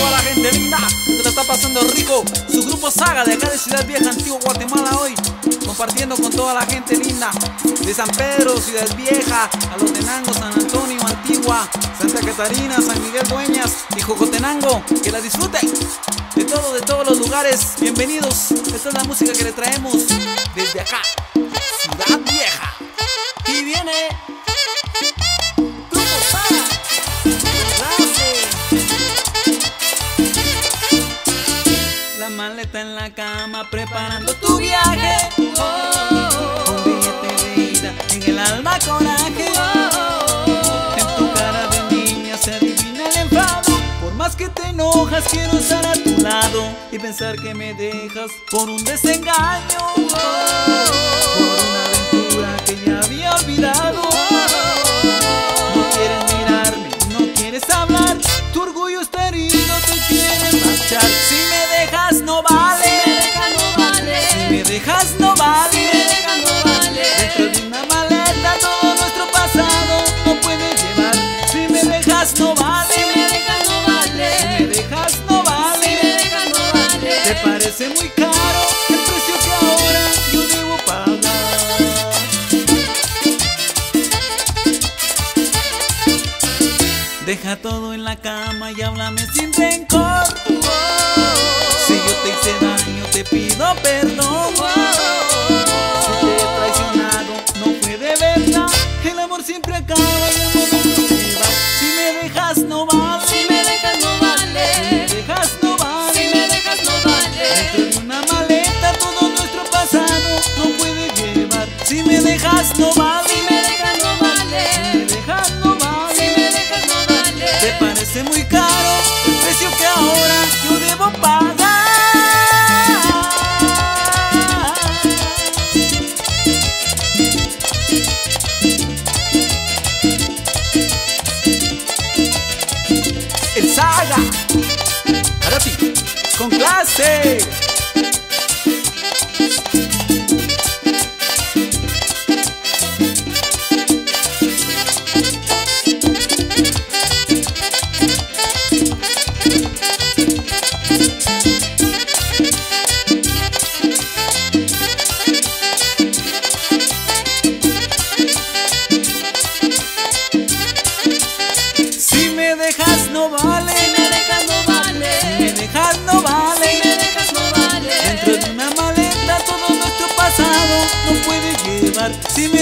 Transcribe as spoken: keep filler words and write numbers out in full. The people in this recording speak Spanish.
toda la gente linda que se la está pasando rico. Su grupo Saga de acá de Ciudad Vieja, Antigua Guatemala, hoy compartiendo con toda la gente linda de San Pedro, Ciudad Vieja, Alotenango, San Antonio, Antigua, Santa Catarina, San Miguel Dueñas y Jocotenango. Que la disfruten de todo, de todos los lugares. Bienvenidos. Esta es la música que le traemos desde acá, Ciudad Vieja. Y viene Grupo Saga. La maleta en la cama preparando tu viaje. Oh, un billete de ida, en el alma coraje. Oh, en tu cara de niña se adivina el enfado. Por más que te enojas, quiero estar a tu lado y pensar que me dejas por un desengaño. Oh, por una aventura que ya había olvidado. No quieres mirarme, no quieres hablar. Tu orgullo está herido, te quieres marchar. Si me dejas no vale, si me dejas no vale, si me dejas no vale. Dentro de una maleta todo nuestro pasado no puede llevar. Si me dejas no vale, si me dejas no vale, si me dejas no vale, si me dejas no vale. Te parece muy caro el precio que ahora yo debo pagar. Deja todo en la cama y háblame sin rencor. Si yo te hice daño, te pido perdón. Si te he traicionado, no fue de verdad. El amor siempre acaba y el momento se va. Si me dejas no vale, si me dejas no vale, si me dejas no vale, si me dejas no vale. Dentro de una maleta todo nuestro pasado no puede llevar. Si me dejas no vale, si me dejas no vale, si me dejas no vale, si me dejas no vale. Te parece muy caro el precio que ahora yo debo pagar. El Saga, para ti, con clase. Si me dejas no vale, si me dejas no vale, si me dejas no vale, si me dejas no vale. Dentro de una maleta todo nuestro pasado no puede llevar. Si me